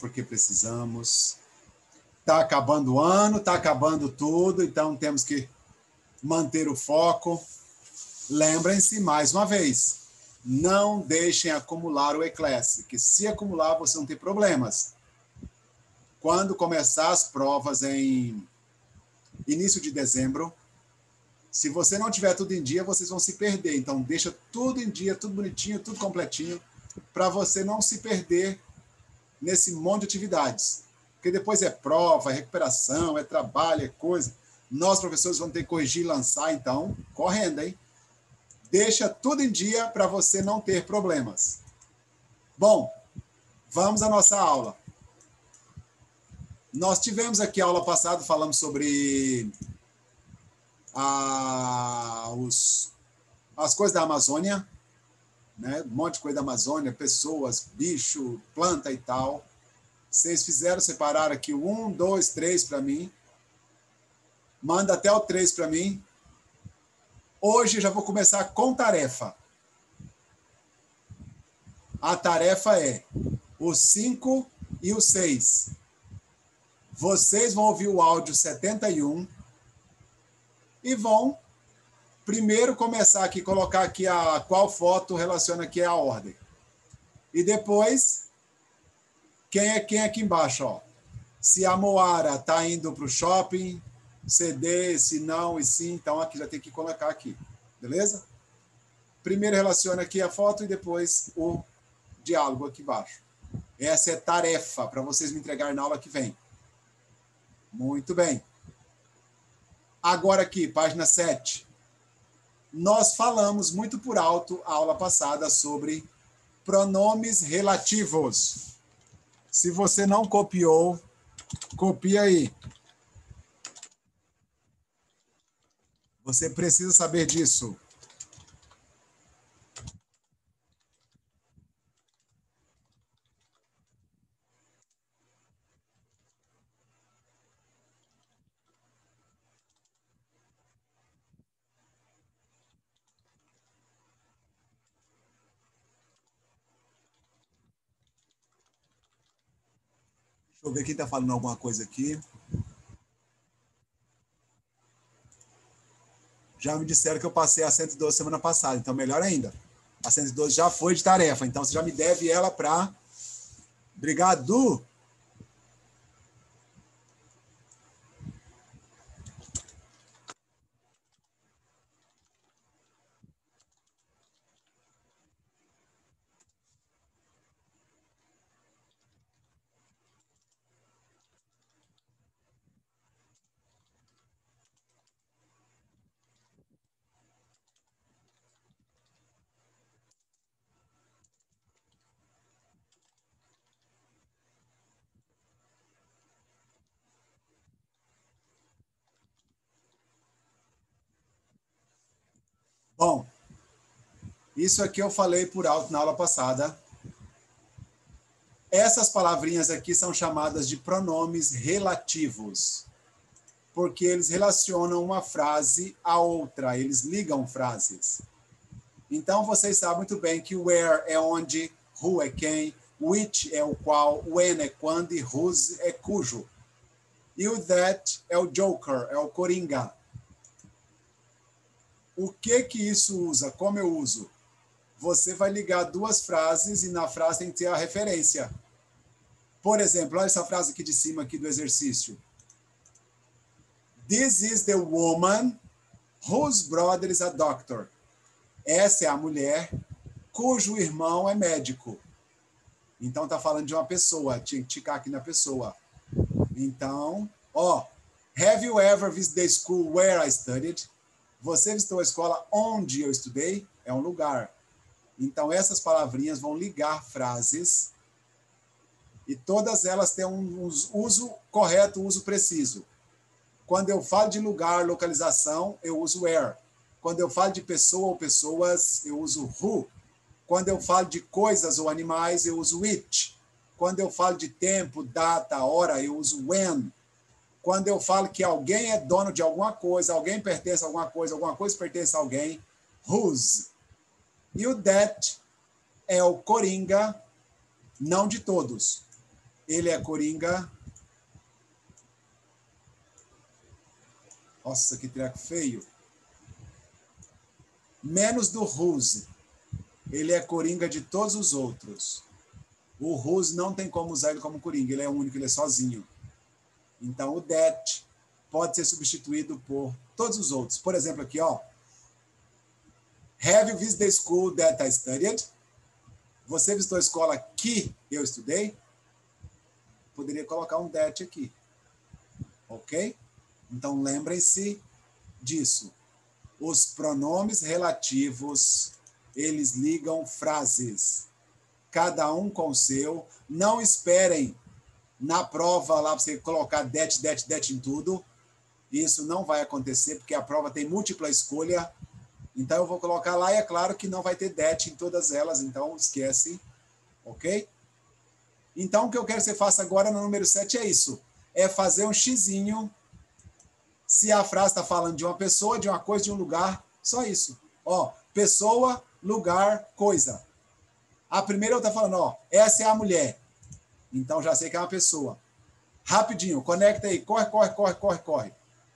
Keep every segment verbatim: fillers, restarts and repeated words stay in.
porque precisamos. Está acabando o ano, está acabando tudo, então temos que manter o foco. Lembrem-se, mais uma vez, não deixem acumular o E-Class, que se acumular, você não tem problemas. Quando começar as provas em início de dezembro, se você não tiver tudo em dia, vocês vão se perder. Então, deixa tudo em dia, tudo bonitinho, tudo completinho, para você não se perder nesse monte de atividades. Porque depois é prova, é recuperação, é trabalho, é coisa. Nós, professores, vamos ter que corrigir e lançar, então, correndo, hein? Deixa tudo em dia para você não ter problemas. Bom, vamos à nossa aula. Nós tivemos aqui a aula passada, falamos sobre a, os, as coisas da Amazônia, né? Um monte de coisa da Amazônia, pessoas, bicho, planta e tal. Vocês fizeram, separaram aqui o um, dois, três para mim. Manda até o três para mim. Hoje já vou começar com tarefa. A tarefa é o cinco e o seis. Vocês vão ouvir o áudio setenta e um e vão primeiro começar aqui, colocar aqui a qual foto relaciona aqui a ordem. E depois, quem é quem aqui embaixo, ó. Se a Moara está indo para o shopping, C D, se não e sim, então aqui já tem que colocar aqui, beleza? Primeiro relaciona aqui a foto e depois o diálogo aqui embaixo. Essa é tarefa para vocês me entregarem na aula que vem. Muito bem. Agora aqui, página sete. Nós falamos muito por alto a aula passada sobre pronomes relativos. Se você não copiou, copia aí. Você precisa saber disso. Deixa eu ver quem está falando alguma coisa aqui. Já me disseram que eu passei a cento e doze semana passada, então melhor ainda. A cento e doze já foi de tarefa, então você já me deve ela para... Obrigado. Bom, isso aqui eu falei por alto na aula passada. Essas palavrinhas aqui são chamadas de pronomes relativos, porque eles relacionam uma frase a outra, eles ligam frases. Então, vocês sabem muito bem que where é onde, who é quem, which é o qual, when é quando e whose é cujo. E o that é o joker, é o coringa. O que que isso usa? Como eu uso? Você vai ligar duas frases e na frase tem que ter a referência. Por exemplo, olha essa frase aqui de cima aqui do exercício. This is the woman whose brother is a doctor. Essa é a mulher cujo irmão é médico. Então tá falando de uma pessoa, tinha que ticar aqui na pessoa. Então, ó, have you ever visited the school where I studied? Você visitou a escola onde eu estudei? É um lugar. Então, essas palavrinhas vão ligar frases e todas elas têm um uso correto, um uso preciso. Quando eu falo de lugar, localização, eu uso where. Quando eu falo de pessoa ou pessoas, eu uso who. Quando eu falo de coisas ou animais, eu uso which. Quando eu falo de tempo, data, hora, eu uso when. Quando eu falo que alguém é dono de alguma coisa, alguém pertence a alguma coisa, alguma coisa pertence a alguém, whose. E o that é o coringa, não de todos. ele é coringa. Nossa, que treco feio. Menos do whose. Ele é coringa de todos os outros. O whose não tem como usar ele como coringa. Ele é único, ele é sozinho. Então, o that pode ser substituído por todos os outros. Por exemplo, aqui, ó. Have you visited the school that I studied? Você visitou a escola que eu estudei? Poderia colocar um that aqui. Ok? Então, lembrem-se disso. Os pronomes relativos, eles ligam frases. Cada um com o seu. Não esperem na prova lá para você colocar that, that, that em tudo. Isso não vai acontecer, porque a prova tem múltipla escolha. Então, eu vou colocar lá e é claro que não vai ter that em todas elas. Então, esquece. Ok? Então, o que eu quero que você faça agora no número sete é isso. É fazer um xizinho se a frase está falando de uma pessoa, de uma coisa, de um lugar. Só isso. Ó, pessoa, lugar, coisa. A primeira eu estou falando, ó, essa é a mulher. Então, já sei que é uma pessoa. Rapidinho, conecta aí. Corre, corre, corre, corre, corre.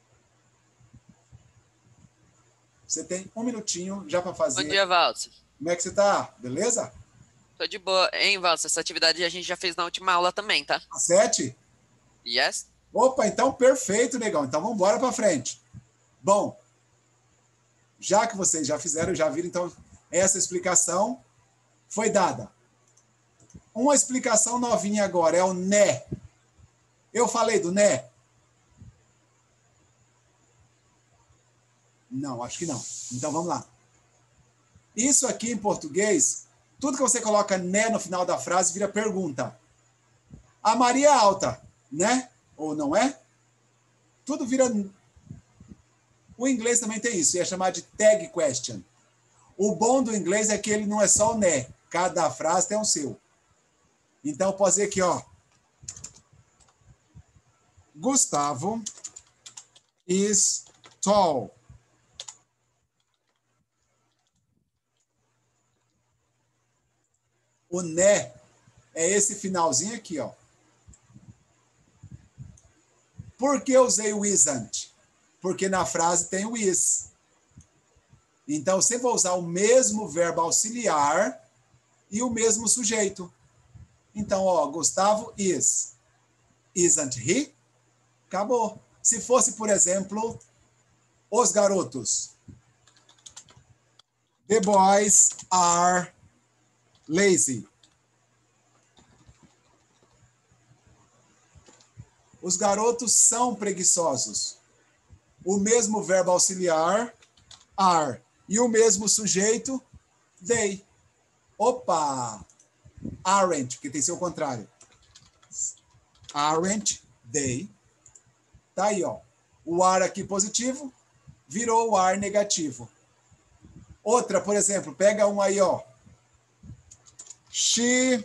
Você tem um minutinho já para fazer. Bom dia, Valser. Como é que você tá? Beleza? Tô de boa. Hein, Valser? Essa atividade a gente já fez na última aula também, tá? A sete? Yes? Opa, então perfeito, negão. Então vamos embora para frente. Bom, já que vocês já fizeram, já viram, então essa explicação foi dada. Uma explicação novinha agora é o né. Eu falei do né? Não, acho que não. Então vamos lá. Isso aqui em português, tudo que você coloca né no final da frase vira pergunta. A Maria é alta, né? Ou não é? Tudo vira... O inglês também tem isso, é chamado de tag question. O bom do inglês é que ele não é só o né. Cada frase tem um seu. Então, eu posso dizer aqui, ó. Gustavo is tall. O né é esse finalzinho aqui, ó. Por que eu usei o isn't? Porque na frase tem o is. Então, eu sempre vou usar o mesmo verbo auxiliar e o mesmo sujeito. Então, ó, Gustavo is. Isn't he? Acabou. Se fosse, por exemplo, os garotos. The boys are lazy. Os garotos são preguiçosos. O mesmo verbo auxiliar, are, e o mesmo sujeito, they. Opa! Aren't, porque tem que ser o contrário. Aren't they. Tá aí, ó. O are aqui positivo virou o are negativo. Outra, por exemplo, pega um aí, ó. She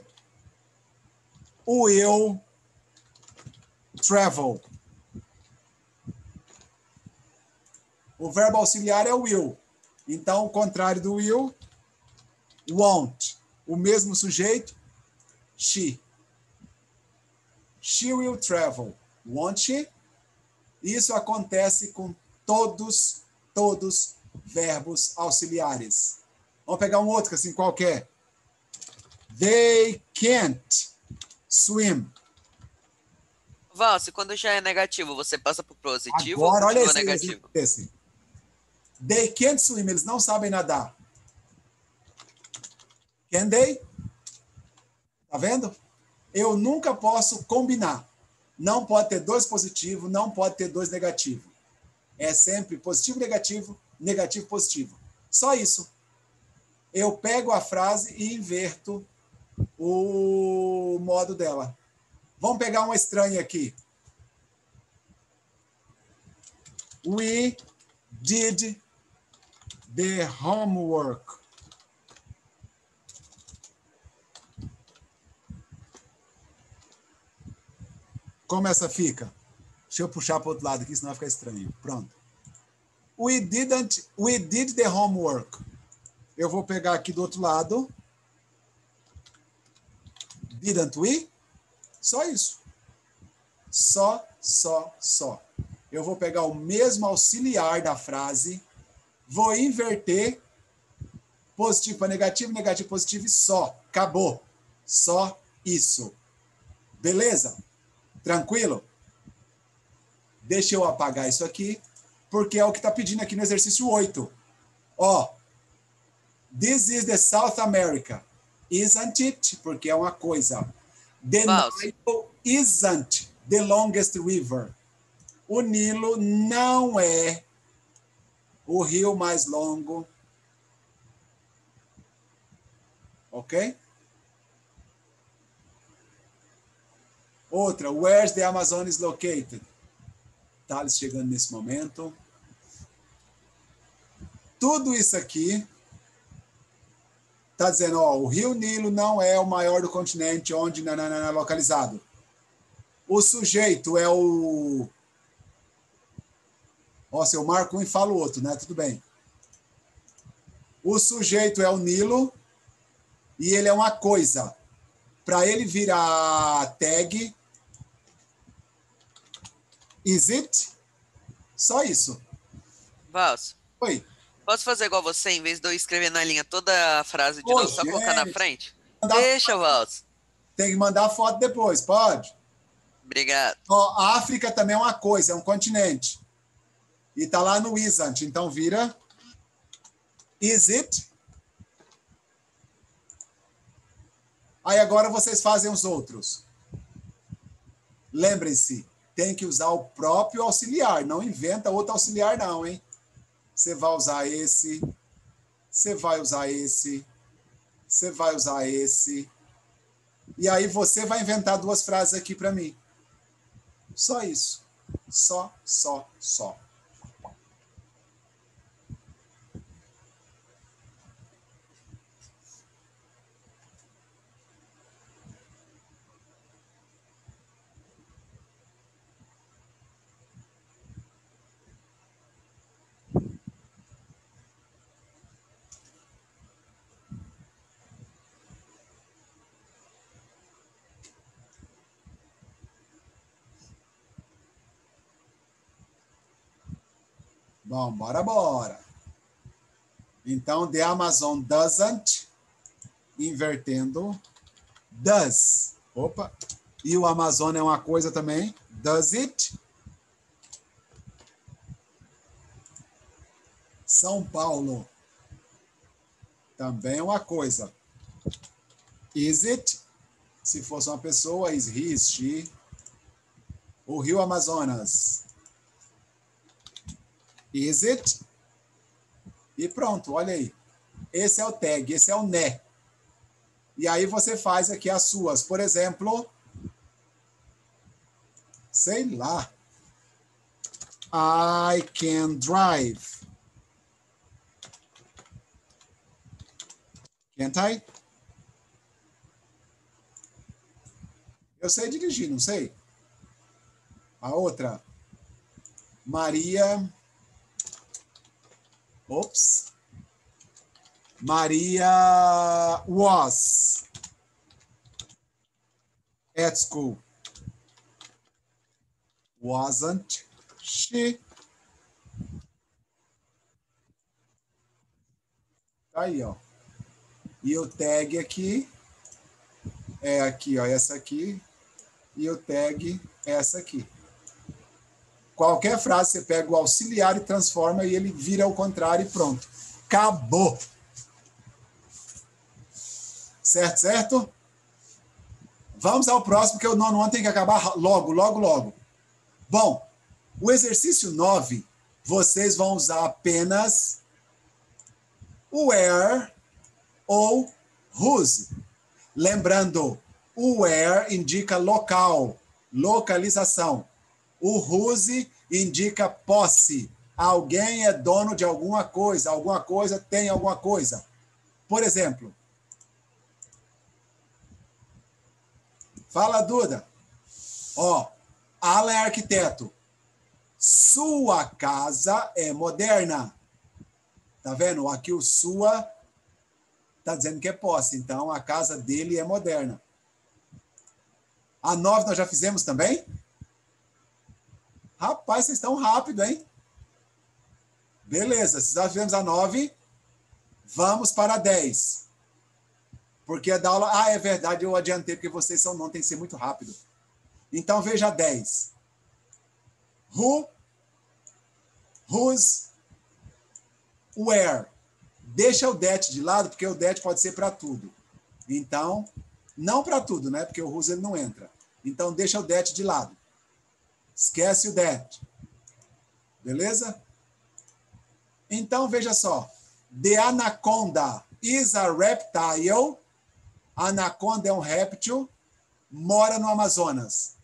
will travel. O verbo auxiliar é will. Então, o contrário do will, won't. O mesmo sujeito, she. She will travel. Won't she? Isso acontece com todos, todos verbos auxiliares. Vamos pegar um outro, assim, qualquer. They can't swim. Valser, quando já é negativo, você passa para o positivo Agora, ou olha continua esse, negativo? esse. They can't swim, eles não sabem nadar. Can they? Tá vendo? Eu nunca posso combinar. Não pode ter dois positivos, não pode ter dois negativos. É sempre positivo, negativo, negativo, positivo. Só isso. Eu pego a frase e inverto o modo dela. Vamos pegar uma estranha aqui. We did the homework. Como essa fica? Deixa eu puxar para o outro lado aqui, senão vai ficar estranho. Pronto. We didn't, we did the homework. Eu vou pegar aqui do outro lado. Didn't we? Só isso. Só, só, só. Eu vou pegar o mesmo auxiliar da frase, vou inverter positivo para negativo, negativo, positivo e só. Acabou. Só isso. Beleza? Tranquilo? Deixa eu apagar isso aqui, porque é o que está pedindo aqui no exercício oito. Ó, this is the South America. Isn't it? Porque é uma coisa. The Falso. Nile isn't the longest river. O Nilo não é o rio mais longo. Ok? Outra, where's the Amazon is located? Thales chegando nesse momento. Tudo isso aqui está dizendo, ó, o rio Nilo não é o maior do continente onde nananana, é localizado. O sujeito é o... Ó, se eu marco um e falo outro, né? Tudo bem. O sujeito é o Nilo e ele é uma coisa. Para ele virar tag, is it? Só isso. Falso. Oi. Posso fazer igual você, em vez de eu escrever na linha toda a frase de Ô, novo, só colocar na gente. frente? Mandar Deixa, Valso. Tem que mandar foto depois, pode? Obrigado. Ó, a África também é uma coisa, é um continente. E tá lá no isn't, então vira is it? Aí agora vocês fazem os outros. Lembrem-se, tem que usar o próprio auxiliar, não inventa outro auxiliar não, hein? Você vai usar esse, você vai usar esse, você vai usar esse. E aí você vai inventar duas frases aqui para mim. Só isso. Só, só, só. Bom, bora, bora. Então, the Amazon doesn't, invertendo, does. Opa. E o Amazon é uma coisa também. Does it? São Paulo. Também é uma coisa. Is it? Se fosse uma pessoa, is he, is she. O Rio Amazonas. Is it? E pronto, olha aí. Esse é o tag, esse é o né. E aí você faz aqui as suas. Por exemplo, sei lá. I can drive. Can't I? Eu sei dirigir, não sei? A outra. Maria... Ops. Maria was at school. Wasn't she? Aí, ó. E o tag aqui é aqui, ó, essa aqui. E o tag é essa aqui. Qualquer frase você pega o auxiliar e transforma e ele vira ao contrário e pronto. Acabou. Certo, certo? Vamos ao próximo, que o nono ano tem que acabar logo, logo, logo. Bom, o exercício nove, vocês vão usar apenas o where ou whose. Lembrando, o where indica local, localização. O whose indica posse. Alguém é dono de alguma coisa, alguma coisa tem alguma coisa. Por exemplo, fala, Duda. Ó, Alan é arquiteto. Sua casa é moderna. Tá vendo? Aqui o sua tá dizendo que é posse. Então, a casa dele é moderna. A nove nós já fizemos também? Rapaz, vocês estão rápido, hein? Beleza, se nós fizemos a nove, vamos para a dez. Porque a da aula... Ah, é verdade, eu adiantei, porque vocês são não, tem que ser muito rápido. Então, veja a dez. Who, whose, where. Deixa o that de lado, porque o that pode ser para tudo. Então, não para tudo, né? Porque o whose ele não entra. Então, deixa o that de lado. Esquece o that. Beleza? Então, veja só. The anaconda is a reptile. Anaconda é um réptil. Mora no Amazonas.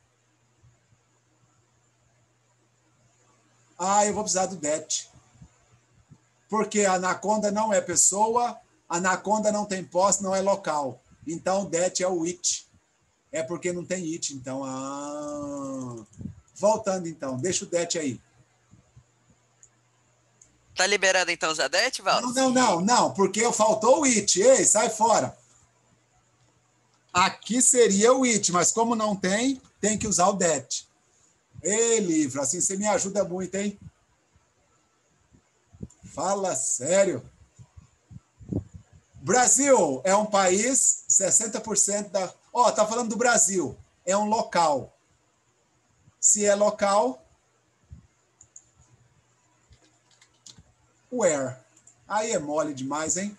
Ah, eu vou precisar do that. Porque a anaconda não é pessoa, anaconda não tem posse, não é local. Então, o that é o it. É porque não tem it, então. Ah. Voltando, então. Deixa o that aí. Tá liberado, então, usar that, Val? Não, não, não, não. Porque faltou o it. Ei, sai fora. Aqui seria o it, mas como não tem, tem que usar o that. Ei, livro, assim você me ajuda muito, hein? Fala sério. Brasil é um país, sessenta por cento da... Ó, oh, tá falando do Brasil. É um local. Se é local, where? Aí é mole demais, hein?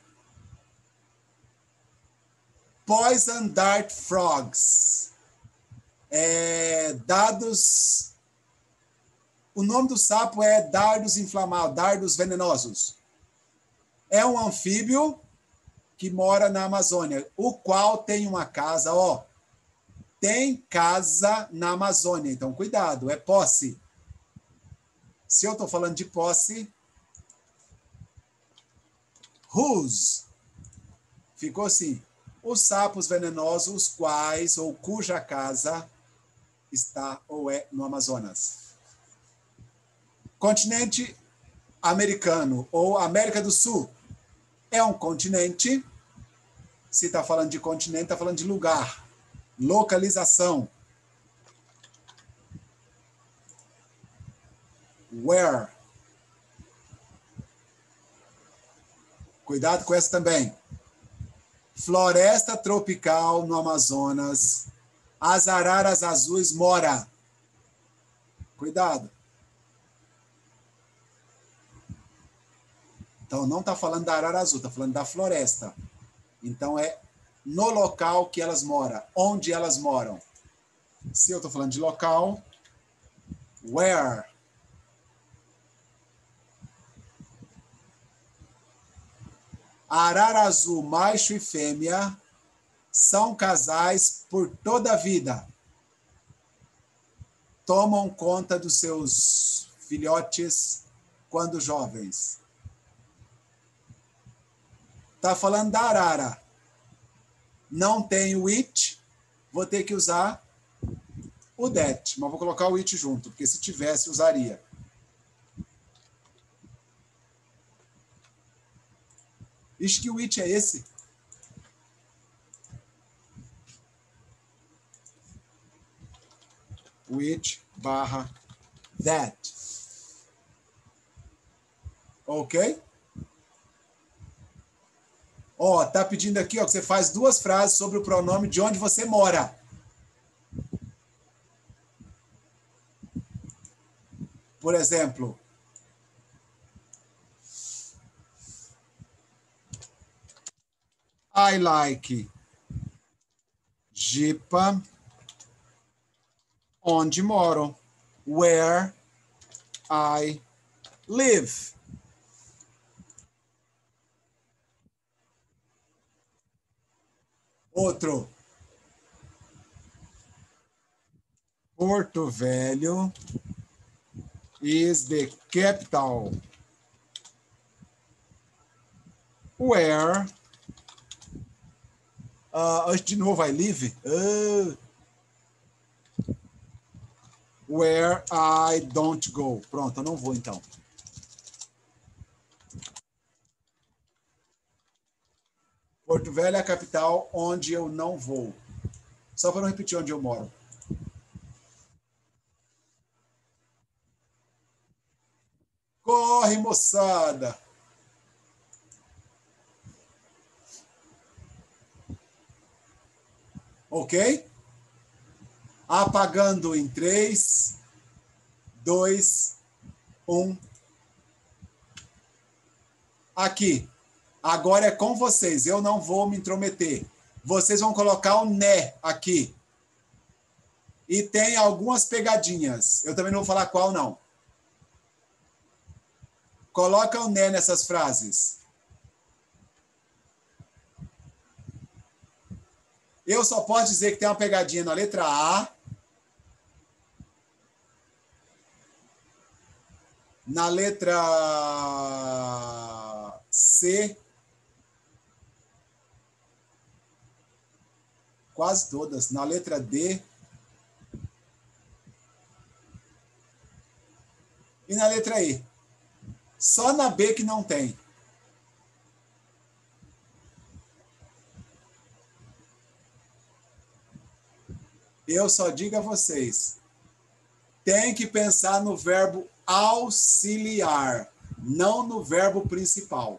Poison dart frogs. É, dados... O nome do sapo é dardos inflamados, dardos venenosos. É um anfíbio que mora na Amazônia, o qual tem uma casa, ó. Tem casa na Amazônia, então cuidado, é posse. Se eu estou falando de posse, whose? Ficou assim. Os sapos venenosos, os quais ou cuja casa está ou é no Amazonas. Continente americano ou América do Sul é um continente. Se está falando de continente, está falando de lugar, localização. Where? Cuidado com essa também. Floresta tropical no Amazonas. As araras azuis mora. Cuidado. Então, não está falando da arara azul, está falando da floresta. Então, é no local que elas moram, onde elas moram. Se eu estou falando de local, where? A arara azul, macho e fêmea, são casais por toda a vida. Tomam conta dos seus filhotes quando jovens. Está falando da arara. Não tem o it, vou ter que usar o that, mas vou colocar o it junto, porque se tivesse, usaria. Ixi, que o it é esse? O it barra that. Ok? Ó, tá pedindo aqui, ó, que você faz duas frases sobre o pronome de onde você mora. Por exemplo, I like Jipa, onde moro. Where I live. Outro. Porto Velho is the capital. Where... Uh, de novo, I live. Uh, where I don't go. Pronto, eu não vou então. Porto Velho é a capital onde eu não vou. Só para não repetir onde eu moro. Corre, moçada! Ok? Apagando em três, dois, um. Aqui. Agora é com vocês. Eu não vou me intrometer. Vocês vão colocar o né aqui. E tem algumas pegadinhas. Eu também não vou falar qual, não. Coloca o né nessas frases. Eu só posso dizer que tem uma pegadinha na letra A, na letra C, quase todas, na letra D e na letra E. Só na B que não tem. Eu só digo a vocês, tem que pensar no verbo auxiliar, não no verbo principal.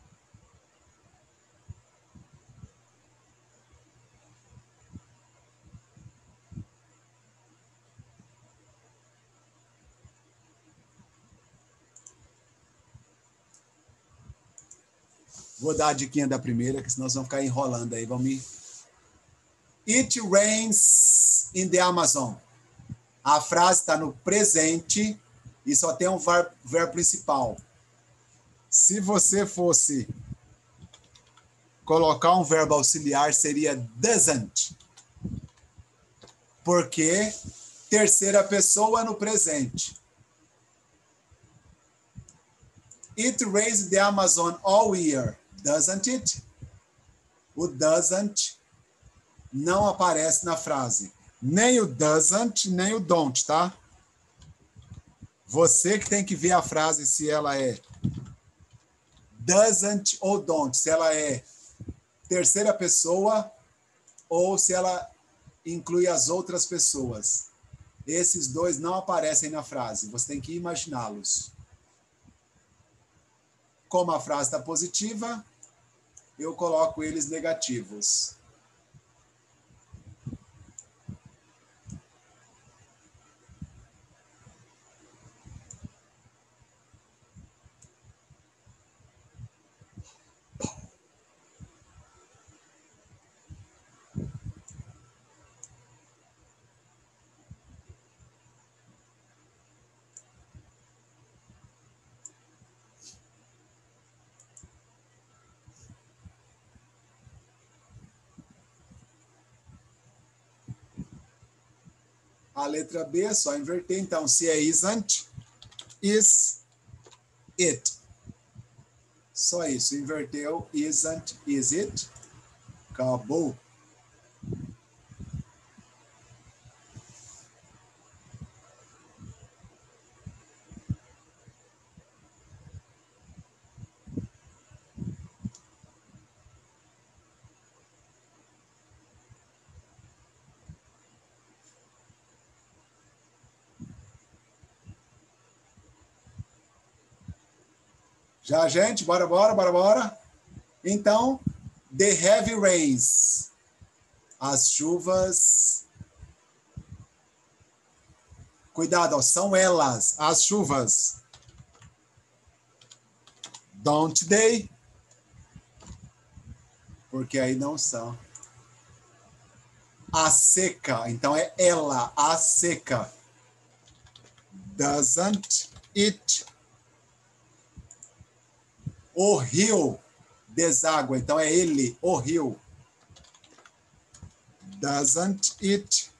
Vou dar a diquinha da primeira, que senão vocês vão ficar enrolando aí. Vão me... It rains in the Amazon. A frase está no presente e só tem um verbo principal. Se você fosse colocar um verbo auxiliar, seria doesn't. Porque terceira pessoa no presente. It rains in the Amazon all year. Doesn't it? O doesn't não aparece na frase. Nem o doesn't, nem o don't, tá? Você que tem que ver a frase se ela é doesn't ou don't, se ela é terceira pessoa ou se ela inclui as outras pessoas. Esses dois não aparecem na frase, você tem que imaginá-los. Como a frase está positiva, eu coloco eles negativos. A letra B é só inverter. Então, se é isn't, is it. Só isso. Inverteu. Isn't, is it. Acabou. Já, gente? Bora, bora, bora, bora. Então, the heavy rains. As chuvas... Cuidado, ó, são elas, as chuvas. Don't they? Porque aí não são. A seca, então é ela, a seca. Doesn't it? O rio deságua, então é ele, o rio. Doesn't it?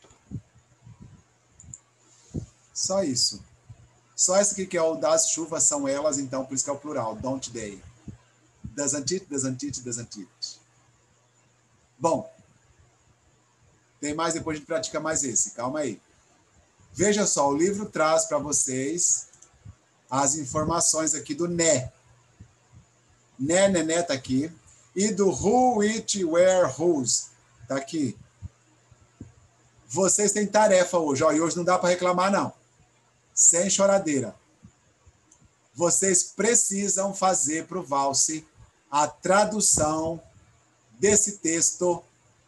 Só isso. Só isso aqui que é o das chuvas são elas, então por isso que é o plural. Don't they? Doesn't it, doesn't it, doesn't it. Bom. Tem mais, depois a gente pratica mais esse. Calma aí. Veja só, o livro traz para vocês as informações aqui do né. Né, né, né, tá aqui. E do who, it, where, whose. Tá aqui. Vocês têm tarefa hoje, ó, e hoje não dá para reclamar, não. Sem choradeira. vocês precisam fazer para o Valse a tradução desse texto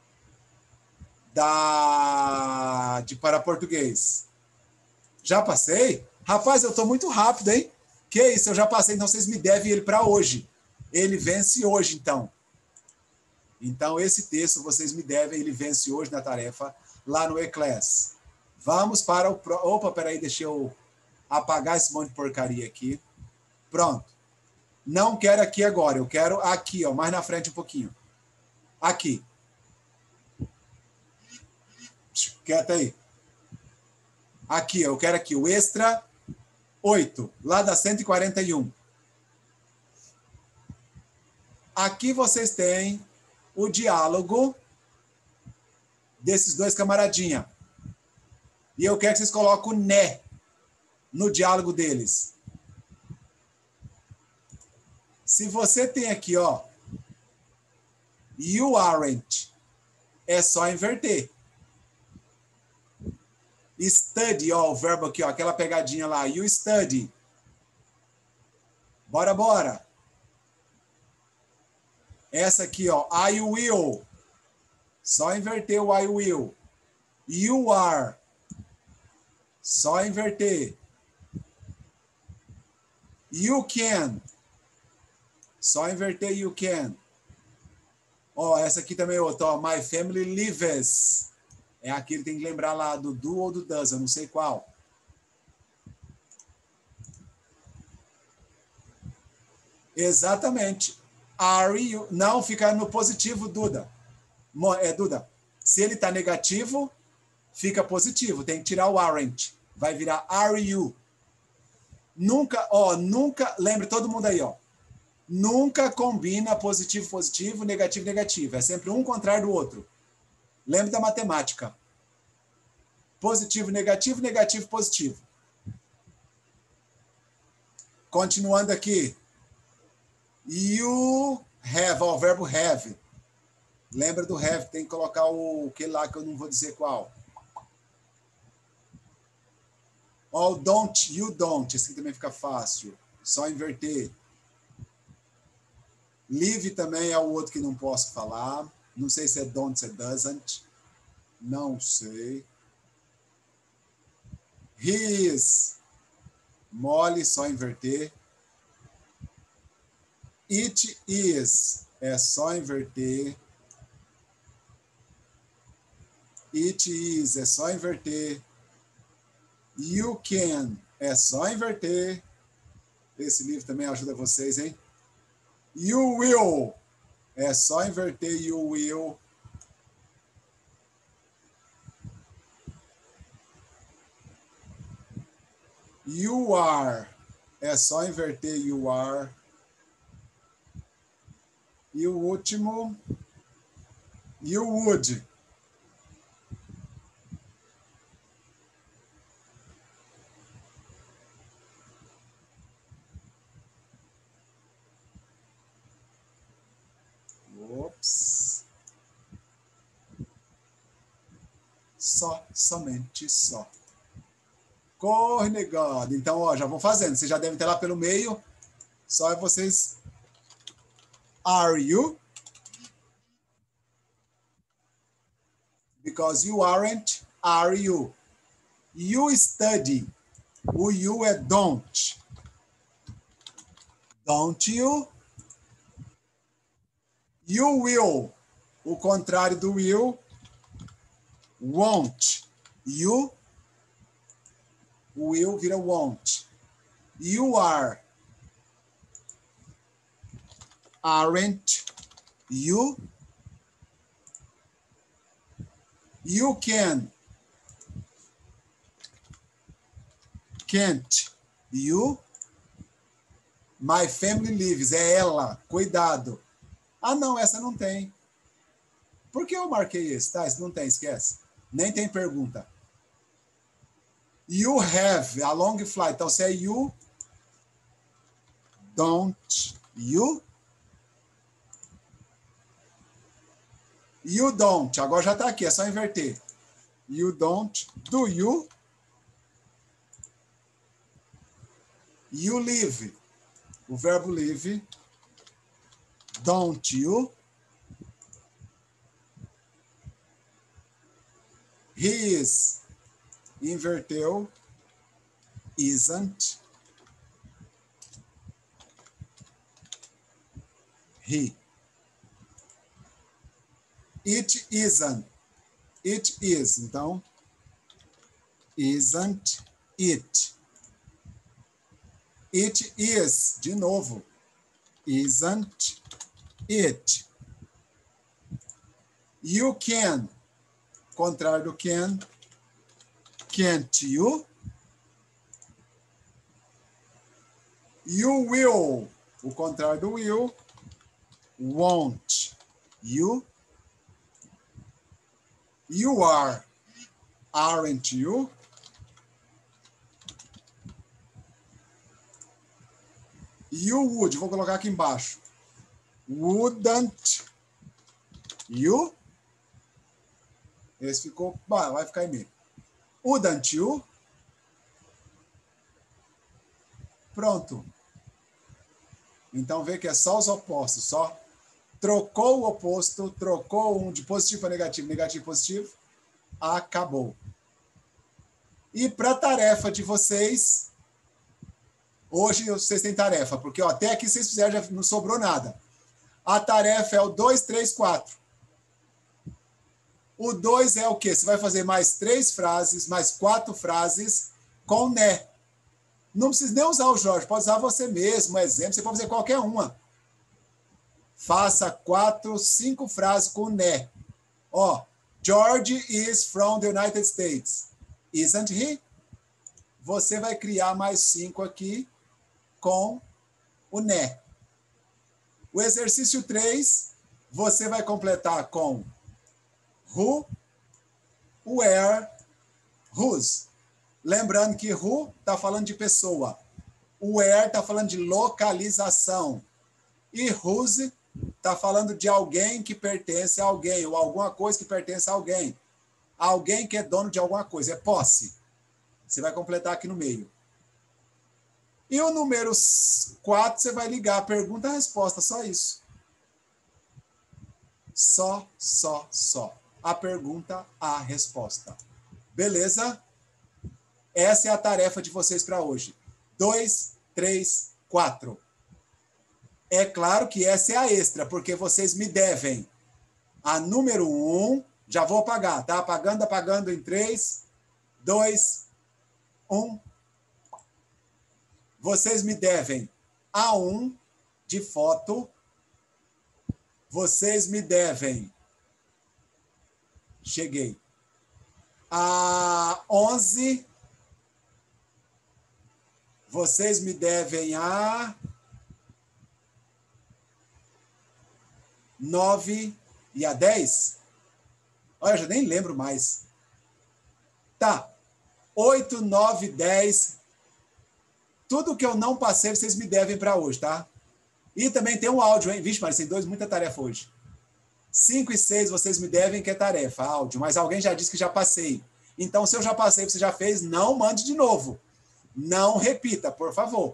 da... de para português. Já passei? Rapaz, eu estou muito rápido, hein? Que isso, eu já passei, então vocês me devem ele para hoje. Ele vence hoje, então. Então, esse texto vocês me devem, ele vence hoje na tarefa, lá no E-Class. Vamos para o... Pro... Opa, peraí, deixa eu apagar esse monte de porcaria aqui. Pronto. Não quero aqui agora, eu quero aqui, ó, mais na frente um pouquinho. Aqui. Quieta aí. Aqui, eu quero aqui o extra oito, lá da cento e quarenta e um. Aqui vocês têm o diálogo desses dois camaradinha. E eu quero que vocês coloquem o né no diálogo deles. Se você tem aqui, ó, you aren't, é só inverter. Study, ó, o verbo aqui, ó, aquela pegadinha lá, you study. Bora, bora. Essa aqui, ó, I will. Só inverter o I will. You are. Só inverter. You can. Só inverter you can. Ó, essa aqui também é outra, ó, my family lives. É aquele que tem que lembrar lá do do ou do does, eu não sei qual. Exatamente. Are you? Não, fica no positivo, Duda. É, Duda. Se ele está negativo, fica positivo. Tem que tirar o aren't. Vai virar are you. Nunca, ó, nunca, lembre todo mundo aí, ó. Nunca combina positivo, positivo, negativo, negativo. É sempre um contrário do outro. Lembre da matemática. Positivo, negativo, negativo, positivo. Continuando aqui. You have, ó, o verbo have. Lembra do have, tem que colocar o que lá que eu não vou dizer qual. Ó, o don't, you don't. Esse aqui também fica fácil. Só inverter. Live também é o outro que não posso falar. Não sei se é don't, se é doesn't. Não sei. His. Mole, só inverter. It is. É só inverter. It is. É só inverter. You can. É só inverter. Esse livro também ajuda vocês, hein? You will. É só inverter you will. You are. É só inverter you are. E o último, you would. Ops. Só, somente só. Corre, negado. Então, ó, já vão fazendo. Vocês já devem ter lá pelo meio. Só é vocês... Are you? Because you aren't, are you? You study. O you é don't. Don't you? You will. O contrário do will. Won't. You. Will vira won't. You are. Aren't you? You can. Can't you? My family lives. É ela. Cuidado. Ah, não, essa não tem. Por que eu marquei esse? Tá, esse não tem, esquece. Nem tem pergunta. You have a long flight. Então, se é you, don't you? You don't. Agora já está aqui, é só inverter. You don't. Do you? You live. o verbo live. Don't you? He is. Inverteu. Isn't. He. It isn't. It is. Então, isn't it. It is. De novo. Isn't it. You can. Contrário do can. Can't you? You will. O contrário do will. Won't you? You are. Aren't you? You would. Vou colocar aqui embaixo. Wouldn't you? Esse ficou... Bah, vai ficar em meio. Wouldn't you? Pronto. Então, vê que é só os opostos, só. Trocou o oposto, trocou um de positivo para negativo, negativo positivo, acabou. E para a tarefa de vocês, hoje vocês têm tarefa, porque ó, até aqui vocês fizeram, já não sobrou nada. A tarefa é o dois, três, quatro. O dois é o quê? Você vai fazer mais três frases, mais quatro frases com né. Não precisa nem usar o Jorge, pode usar você mesmo, um exemplo, você pode fazer qualquer uma. Faça quatro, cinco frases com né. Ó, George is from the United States. Isn't he? Você vai criar mais cinco aqui com o né. O exercício três, você vai completar com who, where, whose. Lembrando que who está falando de pessoa. Where está falando de localização. E whose está falando de alguém que pertence a alguém, ou alguma coisa que pertence a alguém. Alguém que é dono de alguma coisa, é posse. Você vai completar aqui no meio. E o número quatro, você vai ligar a pergunta e a resposta, só isso. Só, só, só. A pergunta, a resposta. Beleza? Essa é a tarefa de vocês para hoje. Dois, três, quatro. É claro que essa é a extra, porque vocês me devem. A número um, já vou apagar, tá? Apagando, apagando em três, dois, um. Vocês me devem A um de foto. Vocês me devem. Cheguei. A onze. Vocês me devem a nove e a dez. Olha, eu já nem lembro mais. Tá. oito, nove, dez. Tudo que eu não passei, vocês me devem para hoje, tá? E também tem um áudio, hein? Vixe, mas tem dois, muita tarefa hoje. cinco e seis vocês me devem, que é tarefa, áudio. Mas alguém já disse que já passei. Então, se eu já passei, você já fez, não mande de novo. Não repita, por favor.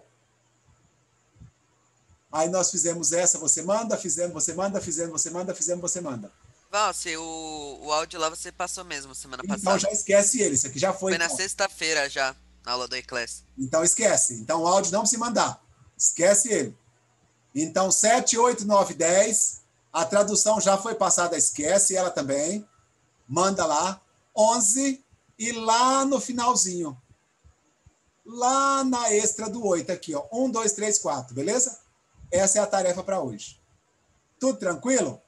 Aí nós fizemos essa, você manda, fizemos, você manda, fizemos, você manda, fizemos, você manda. Valci, o, o áudio lá você passou mesmo semana então, passada. Então já esquece ele, isso aqui já foi. Foi na então. sexta-feira já, na aula do E-Class. Então esquece. Então o áudio não se mandar. Esquece ele. Então sete, oito, nove, dez. A tradução já foi passada, esquece ela também. Manda lá. onze e lá no finalzinho. Lá na extra do oito aqui, ó. um, dois, três, quatro, beleza? Essa é a tarefa para hoje. Tudo tranquilo?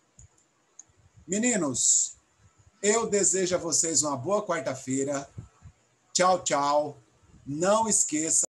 Meninos, eu desejo a vocês uma boa quarta-feira. Tchau, tchau. Não esqueça